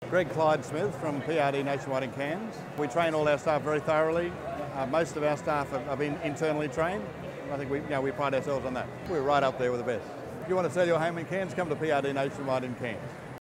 Greg Clydesmith from PRD Nationwide in Cairns. We train all our staff very thoroughly. Most of our staff have been internally trained. I think we pride ourselves on that. We're right up there with the best. If you want to sell your home in Cairns, come to PRD Nationwide in Cairns.